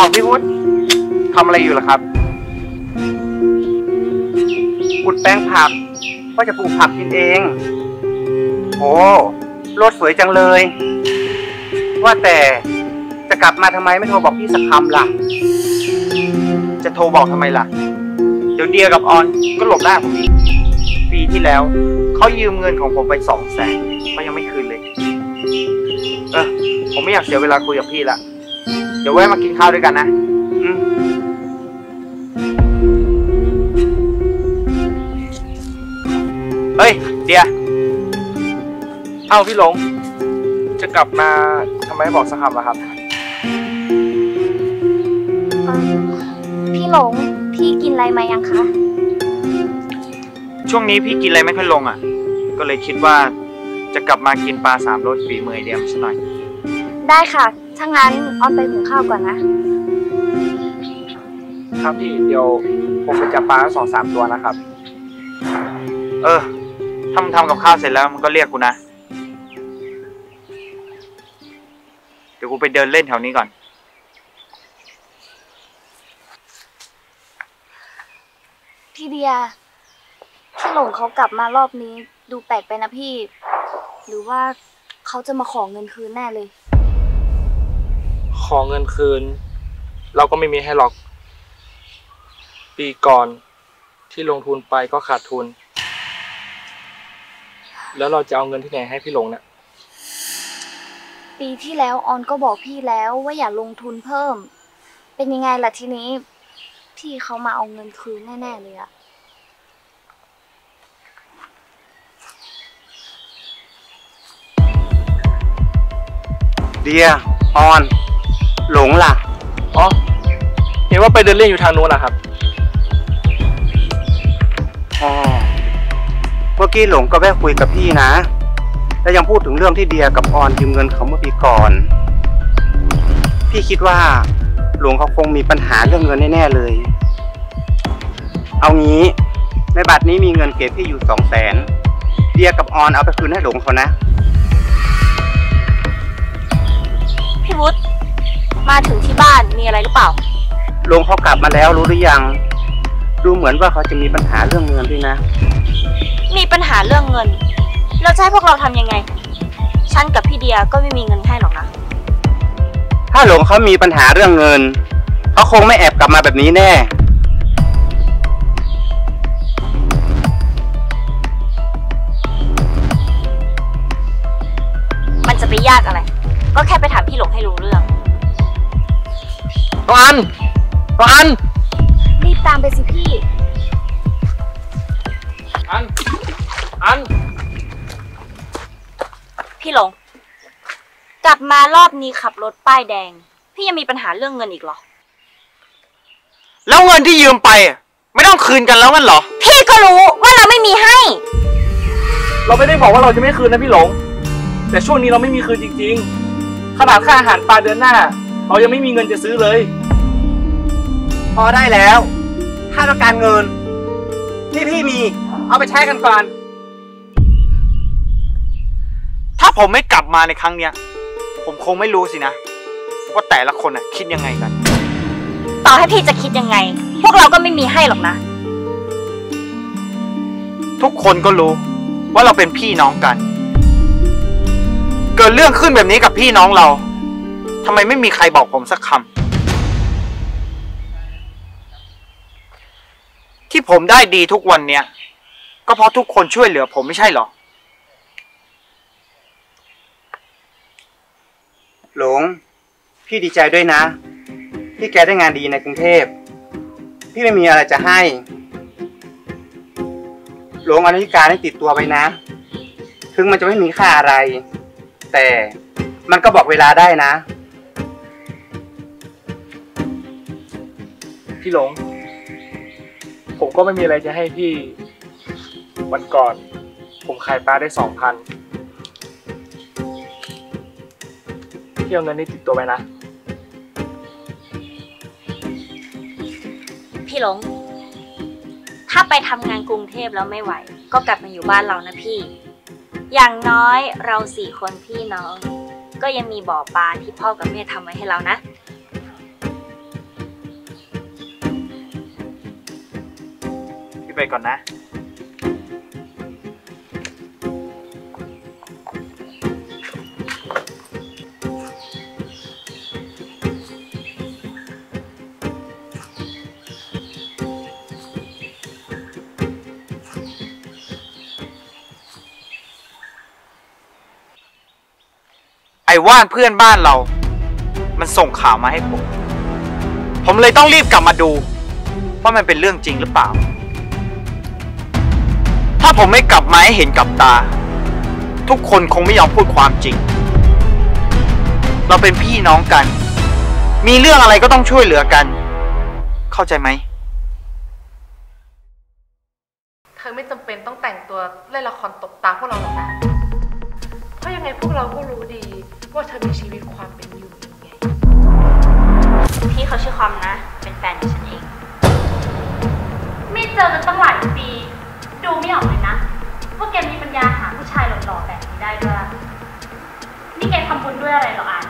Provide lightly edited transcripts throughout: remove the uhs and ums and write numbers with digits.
าวพี่วุฒิทำอะไรอยู่ล่ะครับขุดแป้งผักก็จะปลูกผักกินเองโอ้รถสวยจังเลยว่าแต่จะกลับมาทำไมไม่โทรบอกพี่สักคำล่ะจะโทรบอกทำไมล่ะเดี๋ยวเดียกับออนก็หลบหน้าผมอีกปีที่แล้วเขายืมเงินของผมไป200,000ก็ยังไม่คืนเลยผมไม่อยากเสียเวลาคุยกับพี่ละเดี๋ยวแวะมากินข้าวด้วยกันนะเฮ้ยเดียเอ้าพี่หลงจะกลับมาทำไมไม่บอกสักคำล่ะครับพี่หลงพี่กินอะไรมายังคะช่วงนี้พี่กินอะไรไม่ค่อยลงอ่ะก็เลยคิดว่าจะกลับมากินปลา3 รสฝีมือเดียมสักหน่อยได้ค่ะถ้างั้นออนไปหุงข้าวก่อนนะครับพี่เดี๋ยวผมไปจับปลา2-3 ตัวนะครับทำกับข้าวเสร็จแล้วมันก็เรียกกูนะเดี๋ยวกูไปเดินเล่นแถวนี้ก่อนพี่เดียพี่หลงเขากลับมารอบนี้ดูแปลกไปนะพี่หรือว่าเขาจะมาขอเงินคืนแน่เลยขอเงินคืนเราก็ไม่มีให้หรอกปีก่อนที่ลงทุนไปก็ขาดทุนแล้วเราจะเอาเงินที่ไหนให้พี่หลงเนี่ยปีที่แล้วออนก็บอกพี่แล้วว่าอย่าลงทุนเพิ่มเป็นยังไงล่ะทีนี้พี่เขามาเอาเงินคืนแน่ๆเลยอะเดียออนหลงล่ะอ๋อเห็นว่าไปเดินเล่นอยู่ทางโน้นล่ะครับเมื่อกี้หลงก็แวะคุยกับพี่นะและยังพูดถึงเรื่องที่เดียกับออนยืมเงินเขาเมื่อปีก่อนพี่คิดว่าหลงเขาคงมีปัญหาเรื่องเงินแน่ๆเลยเอางี้ในบัตรนี้มีเงินเก็บพี่อยู่200,000เดียกับออนเอาไปคืนให้หลงเขานะพี่วุฒิมาถึงที่บ้านมีอะไรหรือเปล่าหลงเขากลับมาแล้วรู้หรือยังดูเหมือนว่าเขาจะมีปัญหาเรื่องเงินด้วยนะมีปัญหาเรื่องเงินเราจะให้พวกเราทำยังไงฉันกับพี่เดียก็ไม่มีเงินให้หรอกนะถ้าหลงเขามีปัญหาเรื่องเงินเขาคงไม่แอบกลับมาแบบนี้แน่มันจะไปยากอะไรก็แค่ไปถามพี่หลงให้รู้เรื่องน้องอันรีบตามไปสิพี่อันพี่หลงกลับมารอบนี้ขับรถป้ายแดงพี่ยังมีปัญหาเรื่องเงินอีกเหรอแล้วเงินที่ยืมไปไม่ต้องคืนกันแล้วงั้นเหรอพี่ก็รู้ว่าเราไม่มีให้เราไม่ได้บอกว่าเราจะไม่คืนนะพี่หลงแต่ช่วงนี้เราไม่มีคืนจริงๆขนาดค่าอาหารปลาเดือนหน้าเรายังไม่มีเงินจะซื้อเลยพอได้แล้วถ้าต้องการเงินที่พี่มีเอาไปใช้กันก่อนถ้าผมไม่กลับมาในครั้งเนี้ยผมคงไม่รู้สินะว่าแต่ละคนคิดยังไงกันต่อให้พี่จะคิดยังไงพวกเราก็ไม่มีให้หรอกนะทุกคนก็รู้ว่าเราเป็นพี่น้องกันเกิดเรื่องขึ้นแบบนี้กับพี่น้องเราทำไมไม่มีใครบอกผมสักคำที่ผมได้ดีทุกวันเนี้ยก็เพราะทุกคนช่วยเหลือผมไม่ใช่หรอหลงพี่ดีใจด้วยนะที่แกได้งานดีในกรุงเทพพี่ไม่มีอะไรจะให้หลงอนุญาตให้ติดตัวไปนะถึงมันจะไม่มีค่าอะไรแต่มันก็บอกเวลาได้นะพี่หลงผมก็ไม่มีอะไรจะให้พี่วันก่อนผมขายปลาได้2,000พี่เอาเงินนี้ติดตัวไว้นะพี่หลงถ้าไปทำงานกรุงเทพแล้วไม่ไหวก็กลับมาอยู่บ้านเรานะพี่อย่างน้อยเรา4 คนพี่น้องก็ยังมีบ่อปลาที่พ่อกับแม่ทำไว้ให้เรานะไปก่อนนะ ไอ้ว่านเพื่อนบ้านเรา มันส่งข่าวมาให้ผมเลยต้องรีบกลับมาดูว่ามันเป็นเรื่องจริงหรือเปล่า ถ้าผมไม่กลับมาให้เห็นกับตา ทุกคนคงไม่ยอมพูดความจริง เราเป็นพี่น้องกัน มีเรื่องอะไรก็ต้องช่วยเหลือกัน เข้าใจไหมเธอไม่จำเป็นต้องแต่งตัวเล่นละครตบตาพวกเราหรอกนะ เพราะยังไงพวกเราก็รู้ดีว่าเธอมีชีวิตความเป็นอยู่ยังไงพี่เขาชื่อคอมนะ เป็นแฟนของฉันเอง ไม่เจอกันตั้งหลายปี ดูไม่ออกเลยนะว่าแกมีปัญญาหาผู้ชายหล่อๆแบบนี้ได้ด้วย นี่แกทำบุญด้วยอะไรหรออัน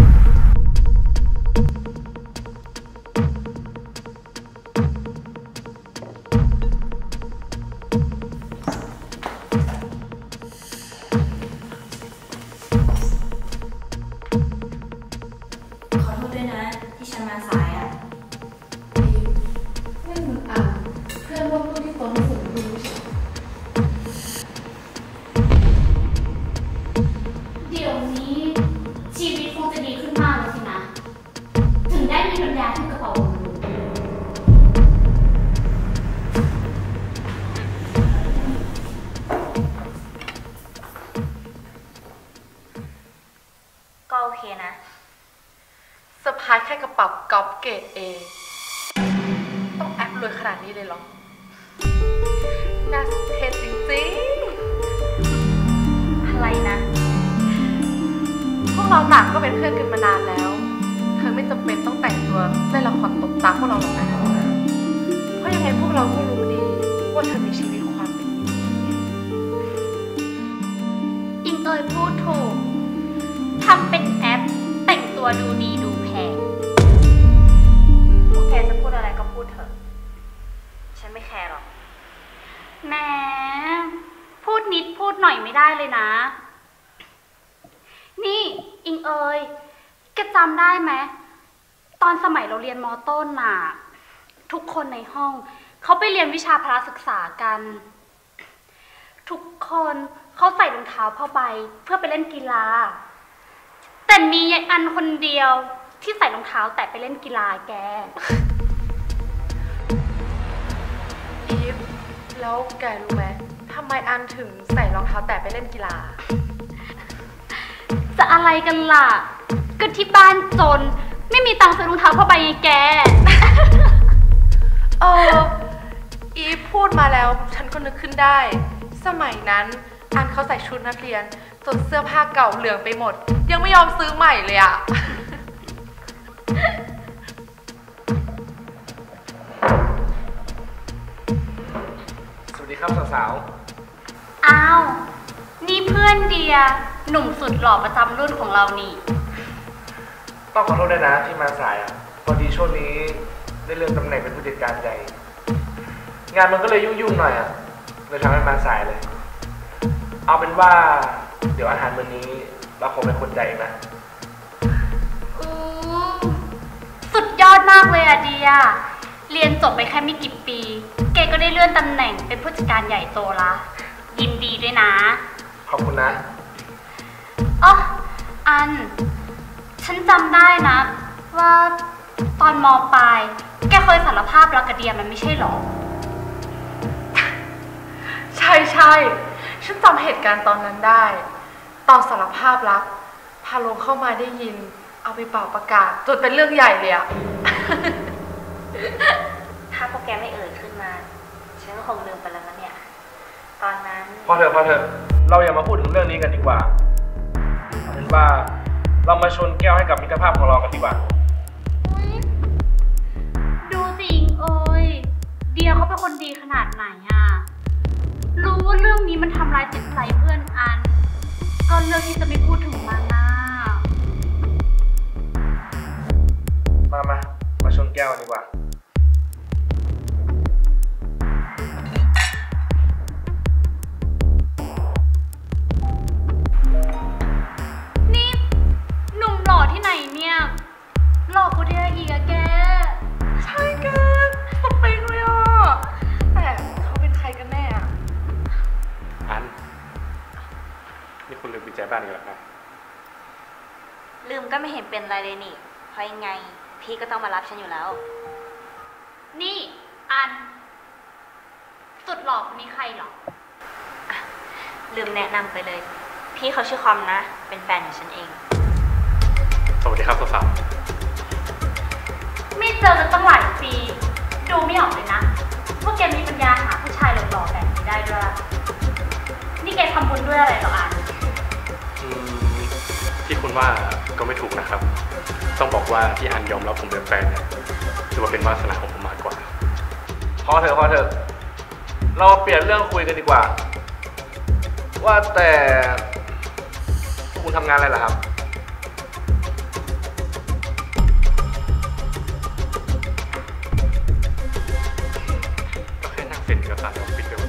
ขอโทษด้วยนะที่ฉันมาสายอ่ะเล่นเหมือนอ่านเพื่อนร่วมรุ่นที่โตที่สุดรู้ใช่เดี๋ยวนี้ชีวิตคงจะดีขึ้นมากเลยสินะ ถึงได้มีปัญญาที่กระเป๋าหรูก็โอเคนะเซอร์ไพรส์แค่กระเป๋ากอล์ฟเกรดเอต้องแอปรวยขนาดนี้เลยเหรอ น่าสเทจริงอะไรนะๆ พวกเราต่างก็เป็นเพื่อนกันมานานแล้ว เธอไม่จำเป็นต้องแต่งตัวเล่นละครตบตาพวกเราหรอกนะ เพราะยังไงพวกเราก็รู้ดีว่าเธอมีชีวิตความเป็นอยู่ยังไงอิงเอยพูดถูก ทำเป็นแอปแต่งตัวดูดีดูแพงพวกแกจะพูดอะไรก็พูดเถอะ ฉันไม่แคร์หรอกแหมพูดนิดพูดหน่อยไม่ได้เลยนะ นี่อิงเอยแกจำได้ไหมตอนสมัยเราเรียนม.ต้นน่ะ ทุกคนในห้องเขาไปเรียนวิชาพละศึกษากัน ทุกคนเขาใส่รองเท้าผ้าใบเพื่อไปเล่นกีฬา แต่มียายอันคนเดียวที่ใส่รองเท้าแตะไปเล่นกีฬาแกอีฟ แล้วแกรู้ไหมทำไมอันถึงใส่รองเท้าแตะไปเล่นกีฬาจะอะไรกันล่ะก็ที่บ้านจนไม่มีตังค์ซื้อรองเท้าผ้าใบไงแกอีฟพูดมาแล้วฉันก็นึกขึ้นได้ สมัยนั้นอันเขาใส่ชุดนักเรียนจนเสื้อผ้าเก่าเหลืองไปหมด ยังไม่ยอมซื้อใหม่เลยอะสวัสดีครับสาวอ้าว นี่เพื่อนเดียหนุ่มสุดหล่อประจำรุ่นของเรานี่ๆต้องขอโทษด้วยนะที่มาสายอ่ะ พอดีช่วงนี้ได้เลื่อนตำแหน่งเป็นผู้จัดการใหญ่ งานมันก็เลยยุ่งๆหน่อยอ่ะเลยทำให้มาสายเลย เอาเป็นว่าเดี๋ยวอาหารมื้อนี้เราคงเป็นคนใจายเองนะสุดยอดมากเลยอะเดีย เรียนจบไปแค่ไม่กี่ปี แกก็ได้เลื่อนตำแหน่งเป็นผู้จัดการใหญ่โตละ ยินดีด้วยนะขอบคุณนะอ๋ออัน ฉันจำได้นะ ว่าตอนม.ปลาย แกเคยสารภาพรักกับเดียมันไม่ใช่หรอใช่ฉันจำเหตุการณ์ตอนนั้นได้ ตอนสารภาพรักพาลงเข้ามาได้ยิน เอาไปเป่าประกาศจนเป็นเรื่องใหญ่เลยอะถ้าพวกแกไม่เอ่ยขึ้นมา ฉันก็คงลืมไปแล้วนะเนี่ย ตอนนั้นพอเถอะเราอย่ามาพูดถึงเรื่องนี้กันดีกว่าเอาเป็นว่าเรามาชนแก้วให้กับมิตรภาพของเรากันดีกว่าดูสิอิงเอ้ยเดียเขาเป็นคนดีขนาดไหนอะรู้ว่าเรื่องนี้มันทำร้ายจิตใจเพื่อนอัน ก็เลือกที่จะไม่พูดถึงมันนะมาชนแก้วดีกว่าใจบ้านอีกแล้วครับลืมก็ไม่เห็นเป็นไรเลยนี่ เพราะยังไงพี่ก็ต้องมารับฉันอยู่แล้วนี่อันสุดหล่อคนนี้ใครหรอลืมแนะนำไปเลย พี่เขาชื่อคอมนะ เป็นแฟนของฉันเองสวัสดีครับสาวไม่เจอกันตั้งหลายปี ดูไม่ออกเลยนะว่าแกมีปัญญาหาผู้ชายหล่อๆแบบนี้ได้ด้วย นี่แกทำบุญด้วยอะไรหรออันที่คุณว่าก็ไม่ถูกนะครับ ต้องบอกว่าที่อันยอมรับผมเป็นแฟนเนี่ยถือว่าเป็นวาสนาของผมมากกว่าพอเถอะเราเปลี่ยนเรื่องคุยกันดีกว่า ว่าแต่คุณทำงานอะไรล่ะครับก็แค่นั่งเซ็นเอกสารออฟฟิศไปวัน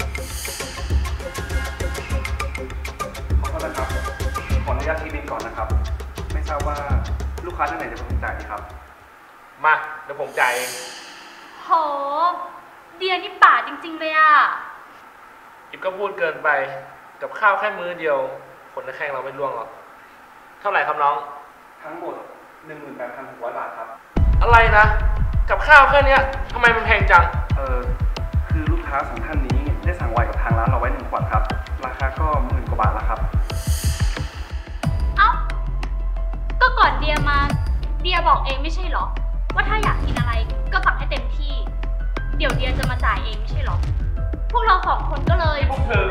ขอโทษนะครับ ขออนุญาตทีบินก่อนนะครับ ไม่ทราบว่าลูกค้าท่านไหนจะเป็นคนจ่ายดีครับมาเดี๋ยวผมจ่ายเองโห เดียนี่ป่าจริงๆเลยอะอิบก็พูดเกินไป กับข้าวแค่มื้อเดียว คนในแข้งเราไม่ร่วงหรอก เท่าไหร่ครับน้องทั้งหมด 18,600 บาทครับอะไรนะ กับข้าวแค่เนี้ยทำไมมันแพงจังคือลูกค้า2ท่านนี้ได้สั่งไวน์กับทางร้านเราไว้1 ขวดครับ ราคาก็10,000 กว่าบาทแล้วครับเอ้า ก็ก่อนเดียมา เดียบอกเองไม่ใช่เหรอ ว่าถ้าอยากกินอะไรก็สั่งให้เต็มที่ เดี๋ยวเดียจะมาจ่ายเองไม่ใช่เหรอ พวกเรา2 คนก็เลยพวกเธอ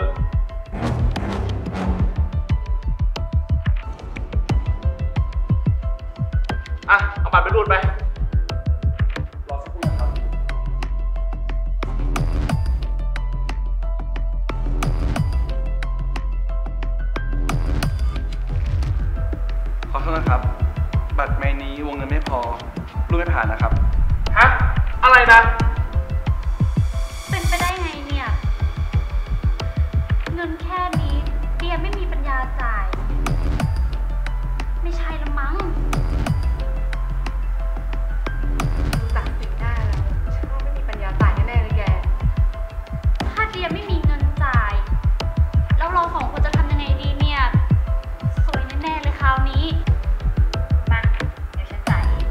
อ่ะ เอาบัตรไปรูดไปรอสักครู่นะครับ ขอโทษนะครับ บัตรใบนี้วงเงินไม่พอรูดไม่ผ่านนะครับฮะ อะไรนะเป็นไปได้ไงเนี่ย เงินแค่นี้เดียไม่มีปัญญาจ่าย ไม่ใช่ละมั้งดูจากสีหน้าแล้วฉันว่าไม่มีปัญญาจ่ายแน่ๆเลยแกถ้าเดียไม่มีเงินจ่าย แล้วเรา2 คนจะทำยังไงดีเนี่ยสวยแน่ๆเลยคราวนี้มา เดี๋ยวฉันจ่ายเอง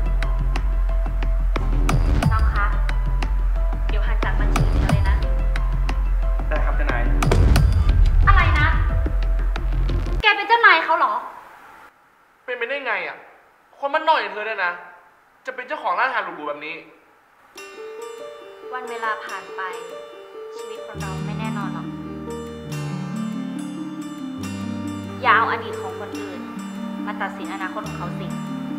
น้องคะ เดี๋ยวหักจากบัญชีฉันเลยนะได้ครับเจ้านายอะไรนะ แกเป็นเจ้านายเขาเหรอเป็นไปได้ไงอ่ะ คนมันหน่อยอย่างเธอเนี่ยนะ จะเป็นเจ้าของร้านอาหารหรูๆแบบนี้วันเวลาผ่านไป ชีวิตคนเราไม่แน่นอนหรอก อย่าเอาอดีตของคนอื่น มาตัดสินอนาคตของเขาสิ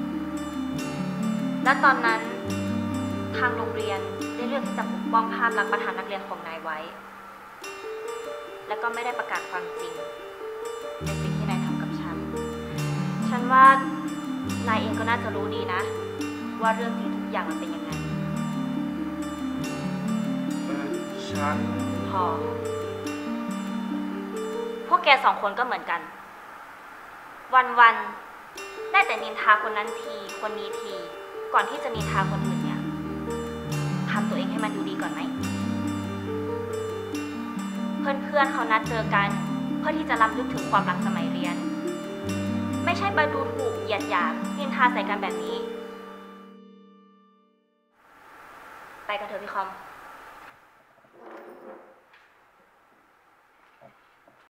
และตอนนั้นทางโรงเรียนได้เลือกที่จะปกป้องภาพลักษณ์ประธานนักเรียนของนายไว้ และก็ไม่ได้ประกาศความจริงในสิ่งที่นายทำกับฉัน ฉันว่านายเองก็น่าจะรู้ดีนะ ว่าเรื่องจริงทุกอย่างมันเป็นยังไงฉันพอ พวกแก2 คนก็เหมือนกัน วันๆได้แต่นินทาคนนั้นที คนนี้ที ก่อนที่จะนินทาคนอื่นเนี่ยทำตัวเองให้มันดูดีก่อนไหม เพื่อนๆเขานัดเจอกันเพื่อที่จะรำลึกถึงความรักสมัยเรียน ไม่ใช่มาดูถูกเหยียดหยามนินทาใส่กันแบบนี้ ไปกันเถอะพี่คอม